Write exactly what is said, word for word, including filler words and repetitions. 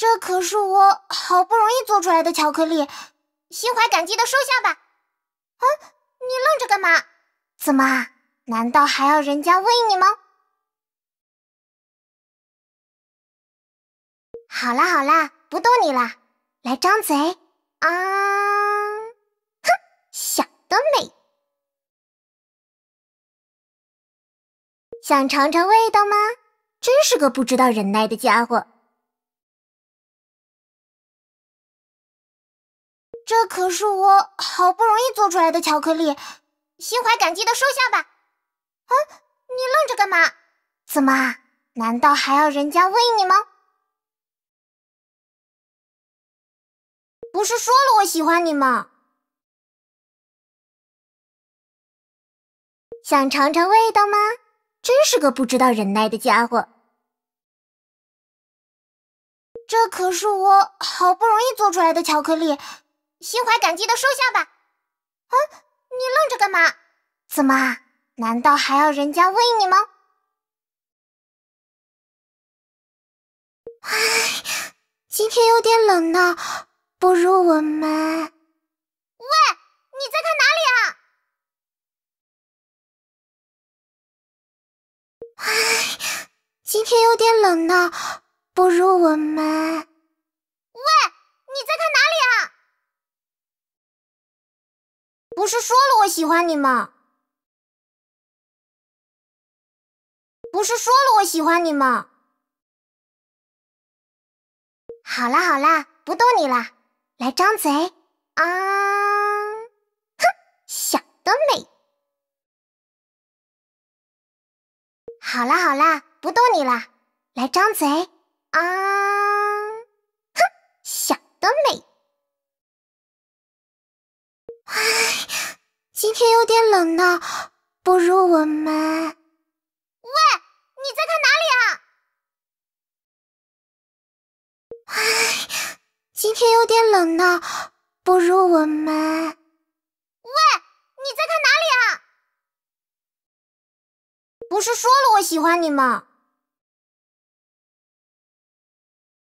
这可是我好不容易做出来的巧克力，心怀感激的收下吧。啊，你愣着干嘛？怎么，难道还要人家喂你吗？好啦好啦，不逗你啦，来张嘴啊！哼，想得美！想尝尝味道吗？真是个不知道忍耐的家伙。这可是我好不容易做出来的巧克力，心怀感激的收下吧。啊，你愣着干嘛？怎么，难道还要人家喂你吗？不是说了我喜欢你吗？想尝尝味道吗？真是个不知道忍耐的家伙。这可是我好不容易做出来的巧克力，心怀感激的收下吧。啊，你愣着干嘛？怎么，难道还要人家喂你吗？唉，今天有点冷呢，不如我们……喂，你在看哪里啊？唉，今天有点冷呢，不如我们……喂，你在看哪里啊？不是说了我喜欢你吗？不是说了我喜欢你吗？好啦好啦，不逗你啦，来张嘴啊！哼，想得美！好啦好啦，不逗你啦，来张嘴啊！哼，想得美！唉，今天有点冷呢，不如我们……喂，你在看哪里啊？唉，今天有点冷呢，不如我们……喂，你在看哪里啊？不是说了我喜欢你吗？